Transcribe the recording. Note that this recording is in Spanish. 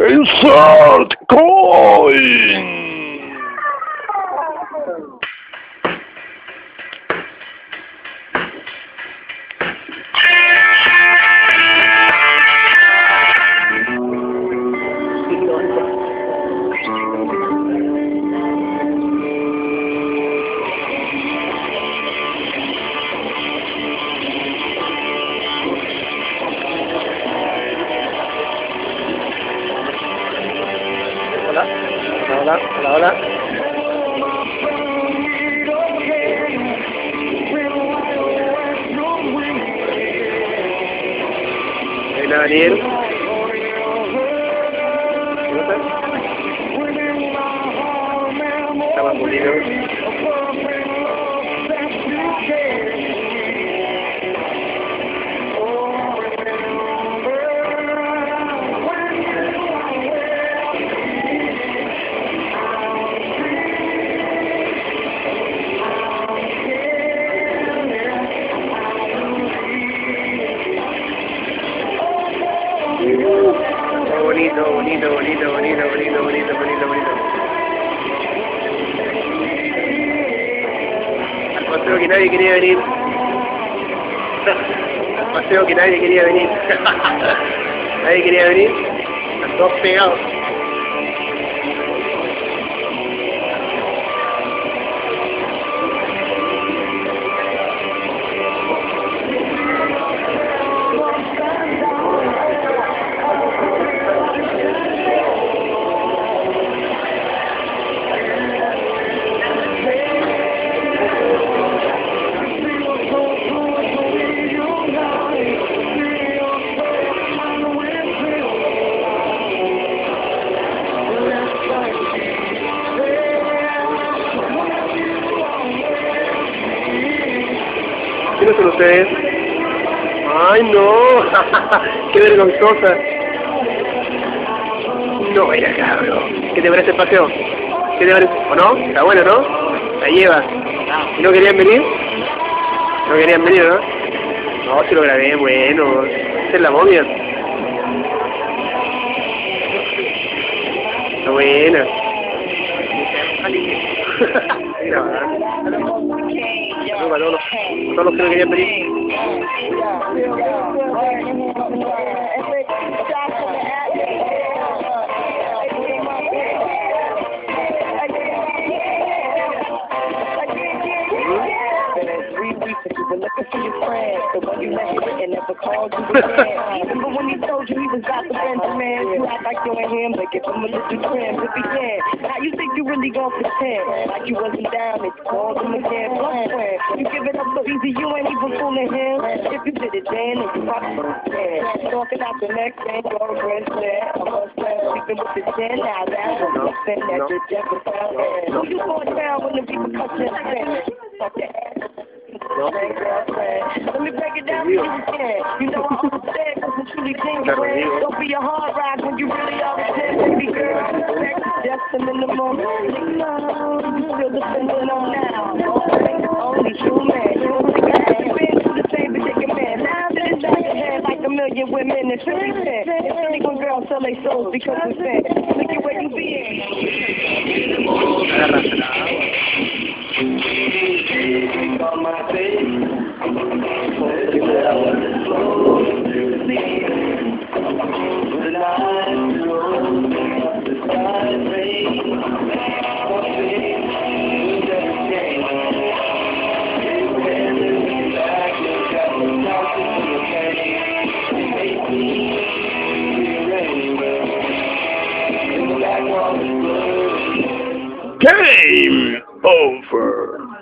Insert coin! Hola, hola, hola, hola. Hola, Daniel. ¿Cómo estás? Estamos molidos. Bonito, bonito, bonito, bonito, bonito, bonito, bonito, bonito. Al paseo que nadie quería venir. Al paseo que nadie quería venir. Nadie quería venir. Están todos pegados. ¿Quiénes son ustedes? ¡Ay, no! ¡Qué vergonzosa! No, vaya cabrón. ¿Qué te parece el paseo? ¿Qué te parece? ¿O no? Está bueno, ¿no? La llevas. ¿Y no querían venir? ¿No querían venir, no? No, si lo grabé, bueno. Esa es la momia. Está buena. Mira, a todos los que no querían venir. Looking for your friend, the one you never and never called you again. Remember when he told you he was out the Benjamin? You act like you and him, but give him a little trim if he can. Now you think you really gon' pretend like you wasn't down, it's called him again. Plus friend, you give it up so easy, you ain't even fooling him. If you did it then, you probably understand. Talking out the next thing, your friend said, I was sleeping with the 10, now that's something that you never found. Who you going down when the repercussions stand? Fuck your ass. Let me break it down for you again. You know I understand because it's truly genuine. Don't be a hard ride when you really are a 10, baby girl. Just a minimum. You still depending on now. Only true man. You don't think I ain't been through the same predicament. Now that it's out your head like a million women in 50 cents. It's only when girls sell their souls because it's fed. Look at where you be. On my face, Game over.